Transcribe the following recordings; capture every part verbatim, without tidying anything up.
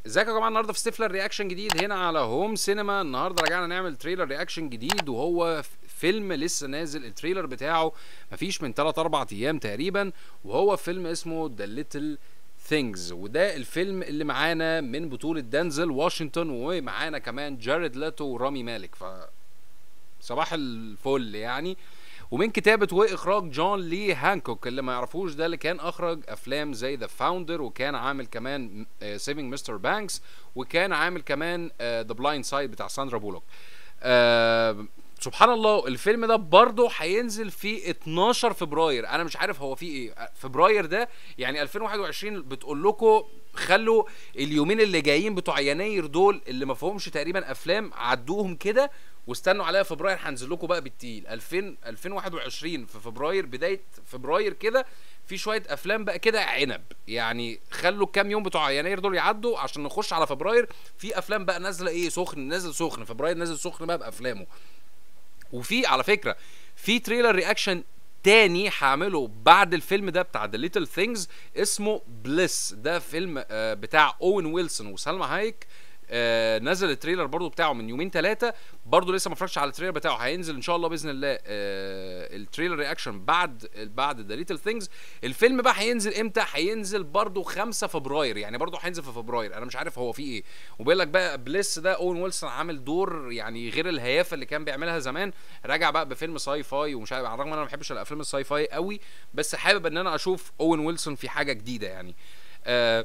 ازيكم يا جماعه؟ النهارده في ستيفلر رياكشن جديد هنا على هوم سينما. النهارده رجعنا نعمل تريلر رياكشن جديد، وهو فيلم لسه نازل التريلر بتاعه مفيش من تلاتة أربعة ايام تقريبا، وهو فيلم اسمه ذا ليتل ثينجز. وده الفيلم اللي معانا من بطوله دنزل واشنطن، ومعانا كمان جاريد لاتو ورامي مالك. ف صباح الفل يعني. ومن كتابة وإخراج جون لي هانكوك، اللي ما يعرفوش ده اللي كان أخرج أفلام زي ذا فاوندر، وكان عامل كمان سيفينج مستر بانكس، وكان عامل كمان ذا بلايند سايد بتاع ساندرا بولوك. أه سبحان الله، الفيلم ده برضه هينزل في اتناشر فبراير. انا مش عارف هو فيه ايه فبراير ده، يعني ألفين وواحد وعشرين بتقول لكم خلوا اليومين اللي جايين بتوع يناير دول اللي ما فيهمش تقريبا افلام عدوهم كده، واستنوا عليها فبراير هنزل لكم بقى بالتقيل. ألفين وواحد وعشرين في فبراير، بدايه فبراير كده في شويه افلام بقى كده عنب، يعني خلوا الكام يوم بتوع يناير دول يعدوا عشان نخش على فبراير في افلام بقى نازله ايه سخن، نازل سخن فبراير، نازل سخن بقى بافلامه. وفي على فكره في تريلر رياكشن تاني هعمله بعد الفيلم ده بتاع ذا ليتل ثينجز اسمه بليس. ده فيلم آه بتاع اوين ويلسون وسلمى هايك. آه نزل التريلر برضو بتاعه من يومين ثلاثه، برضو لسه ما اتفرجتش على التريلر بتاعه. هينزل ان شاء الله باذن الله آه التريلر رياكشن بعد بعد ذا ليتل ثينجز. الفيلم بقى هينزل امتى؟ هينزل برضو خمسة فبراير، يعني برضو هينزل في فبراير. انا مش عارف هو فيه ايه. وبيقول لك بقى بليس ده اوين ويلسون عامل دور يعني غير الهيافه اللي كان بيعملها زمان، راجع بقى بفيلم ساي فاي ومش عارف، على الرغم ان انا ما بحبش الافلام الساي فاي قوي، بس حابب ان انا اشوف اوين ويلسون في حاجه جديده يعني. آه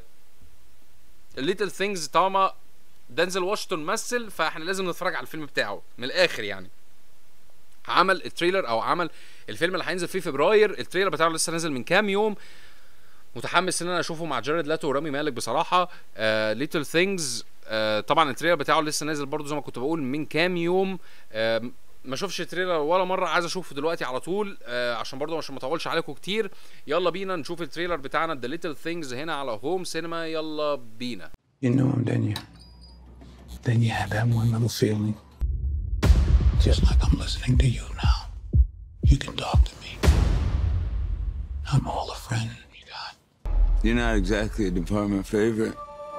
ليتل ثينجز طالما دنزل واشنطن مثل، فاحنا لازم نتفرج على الفيلم بتاعه من الاخر يعني. عمل التريلر او عمل الفيلم اللي هينزل فيه فبراير، التريلر بتاعه لسه نازل من كام يوم. متحمس ان انا اشوفه مع جاريد لاتو ورامي مالك بصراحه. ليتل ثينجز آه طبعا التريلر بتاعه لسه نازل برضو زي ما كنت بقول من كام يوم. آه ما شوفش التريلر ولا مره، عايز اشوفه دلوقتي على طول آه عشان برضو عشان ما اطولش عليكم كتير. يلا بينا نشوف التريلر بتاعنا ذا ليتل ثينجز هنا على هوم سينما. يلا بينا. You know him, didn't you? Then you had that one little feeling. Just like I'm listening to you now. You can talk to me. I'm all a friend you got. You're not exactly a department favorite.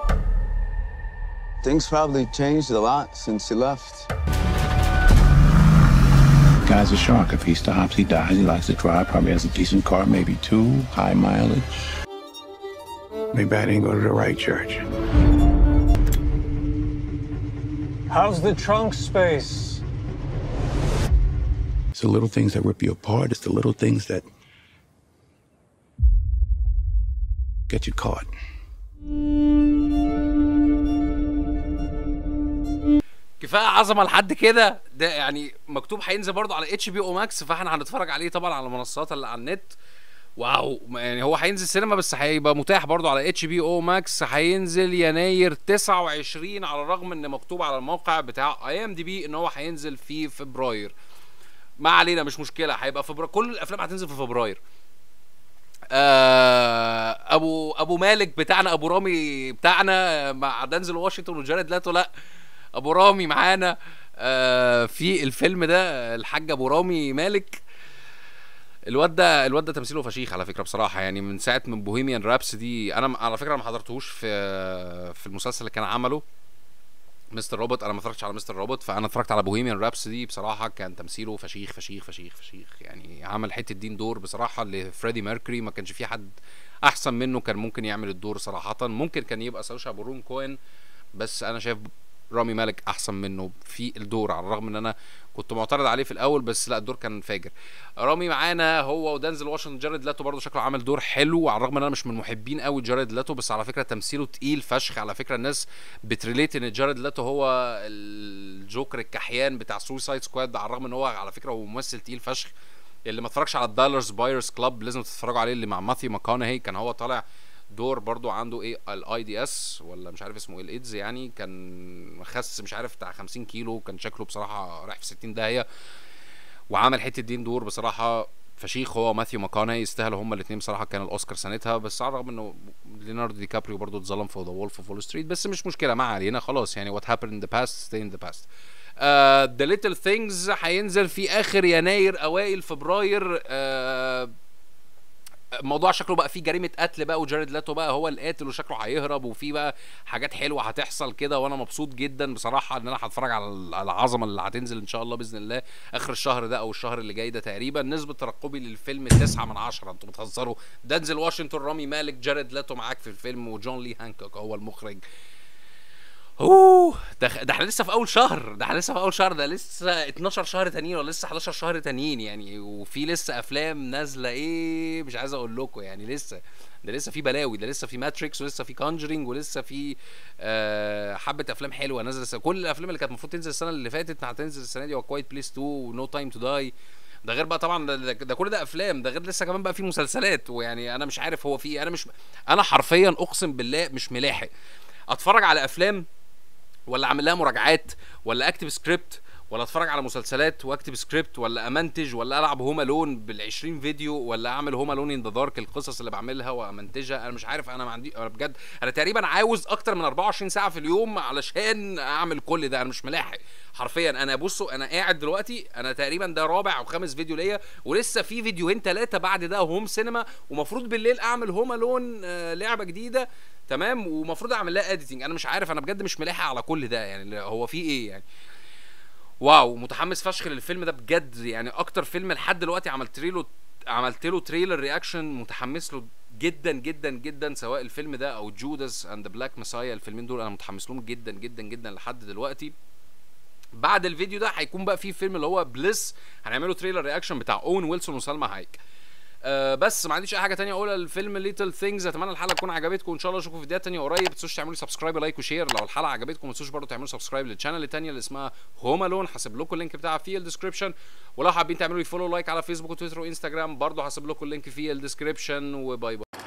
Things probably changed a lot since you left. Guy's a shark. If he stops, he dies. He likes to drive. Probably has a decent car, maybe two. High mileage. Maybe I didn't go to the right church. How's the trunk space? It's the little things that rip you apart. It's the little things that get you caught. كفايه عظمه لحد كده. ده يعني مكتوب هينزل برضه على اتش بي او ماكس، فاحنا هنتفرج عليه طبعا على المنصات اللي على النت. واو، يعني هو هينزل سينما بس هيبقى متاح برضه على اتش بي او ماكس. هينزل يناير تسعة وعشرين، على الرغم ان مكتوب على الموقع بتاع اي ام دي بي ان هو هينزل في فبراير. ما علينا، مش مشكله، هيبقى فبراير. كل الافلام هتنزل في فبراير. آه ابو ابو مالك بتاعنا، ابو رامي بتاعنا مع دنزل واشنطن وجاريد لاتو. لا، ابو رامي معانا آه في الفيلم ده، الحاج ابو رامي مالك. الواد ده الواد ده تمثيله فشيخ على فكره بصراحه، يعني من ساعه من بوهيميان رابسودي. انا على فكره ما حضرتهوش في في المسلسل اللي كان عمله مستر روبوت. انا ما اتفرجتش على مستر روبوت، فانا اتفرجت على بوهيميان رابسودي. بصراحه كان تمثيله فشيخ فشيخ فشيخ فشيخ، يعني عمل حته دين دور بصراحه لفريدي ميركوري. ما كانش في حد احسن منه كان ممكن يعمل الدور صراحه. ممكن كان يبقى ساشا بارون كوين، بس انا شايف رامي مالك احسن منه في الدور، على الرغم ان انا كنت معترض عليه في الاول، بس لا، الدور كان فاجر. رامي معانا هو ودنزل واشنطن. جاريد لاتو برضه شكله عامل دور حلو، على الرغم ان انا مش من محبين قوي جاريد لاتو، بس على فكره تمثيله تقيل فشخ. على فكره الناس بتريليت ان جاريد لاتو هو الجوكر الكحيان بتاع سويسايد سكواد، على الرغم ان هو على فكره هو ممثل تقيل فشخ. اللي ما اتفرجش على الدالرز بايرز كلاب لازم تتفرجوا عليه، اللي مع ماثيو ماكونهي. كان هو طالع دور برضو عنده ايه الاي دي اس ولا مش عارف اسمه ايه، الايدز يعني. كان خس مش عارف بتاع خمسين كيلو، كان شكله بصراحه رايح في ستين داهيه، وعمل حته دين دور بصراحه فشيخ. هو ماثيو ماكونهي يستاهلوا هما الاثنين بصراحه، كان الاوسكار سنتها. بس على الرغم انه ليوناردو دي كابريو برضو اتظلم في ذا وولف اوف وول ستريت، بس مش مشكله، ما علينا خلاص يعني. وات هابند ان ذا باست ستي ان ذا باست. ذا ليتل ثينجز هينزل في اخر يناير اوائل فبراير. uh, الموضوع شكله بقى فيه جريمه قتل بقى، وجاريد لاتو بقى هو القاتل وشكله هيهرب، وفي بقى حاجات حلوه هتحصل كده، وانا مبسوط جدا بصراحه ان انا هتفرج على العظمه اللي هتنزل ان شاء الله باذن الله اخر الشهر ده او الشهر اللي جاي ده تقريبا. نسبه ترقبي للفيلم تسعة من عشرة. انتوا بتهزروا؟ دنزل واشنطن، رامي مالك، جاريد لاتو معاك في الفيلم، وجون لي هانكوك هو المخرج. اوه ده ده احنا لسه في اول شهر، ده احنا لسه في اول شهر، ده لسه اتناشر شهر تانيين ولا لسه حداشر شهر تانيين يعني، وفي لسه افلام نازله ايه مش عايز اقول لكم يعني. لسه ده لسه في بلاوي، ده لسه في ماتريكس، ولسه في كونجرينج، ولسه في آه حبه افلام حلوه نازله. كل الافلام اللي كانت المفروض تنزل السنه اللي فاتت هتنزل السنه دي، وكوايت بليس تو، ونو تايم تو داي. ده غير بقى طبعا ده, ده, ده كل ده افلام، ده غير لسه كمان بقى في مسلسلات. ويعني انا مش عارف هو في، انا مش انا حرفيا اقسم بالله مش ملاحق اتفرج على افلام، ولا اعمل لها مراجعات، ولا اكتب سكريبت، ولا اتفرج على مسلسلات واكتب سكريبت، ولا امنتج، ولا العب هوم الون بالعشرين فيديو، ولا اعمل هوم الون ان ذا دارك القصص اللي بعملها وامنتجها. انا مش عارف، انا ما عندي، انا بجد انا تقريبا عاوز اكتر من اربعة وعشرين ساعه في اليوم علشان اعمل كل ده. انا مش ملاحق حرفيا. انا بصوا انا قاعد دلوقتي، انا تقريبا ده رابع او خامس فيديو ليا، ولسه في فيديوهين ثلاثه بعد ده هوم سينما، ومفروض بالليل اعمل هوم الون آه لعبه جديده تمام، ومفروض اعمل لها اديتنج. انا مش عارف، انا بجد مش ملاحق على كل ده يعني. هو في ايه يعني؟ واو متحمس فشخ للفيلم ده بجد يعني. اكتر فيلم لحد دلوقتي عملت له عملت له تريلر رياكشن متحمس له جدا جدا جدا، سواء الفيلم ده او جوداس اند بلاك مسايا. الفيلمين دول انا متحمس لهم جدا جدا جدا لحد دلوقتي. بعد الفيديو ده هيكون بقى في فيلم اللي هو بليس، هنعمله تريلر رياكشن بتاع اون ويلسون وسلمى هايك. أه بس ما عنديش اي حاجه تانية اقولها للفيلم ليتل ثينجز. اتمنى الحلقه تكون عجبتكم، ان شاء الله اشوفكم في فيديوهات تانية قريب. ما تنسوش تعملوا سبسكرايب لايك وشير لو الحلقه عجبتكم. ما تنسوش برضه تعملوا سبسكرايب للشانل التانية اللي اسمها هوم الون، هسيب لكم اللينك بتاعها في الديسكربشن. ولو حابين تعملوا لي فولو لايك على فيسبوك وتويتر وانستجرام برضه هسيب لكم اللينك في الديسكربشن. وباي باي.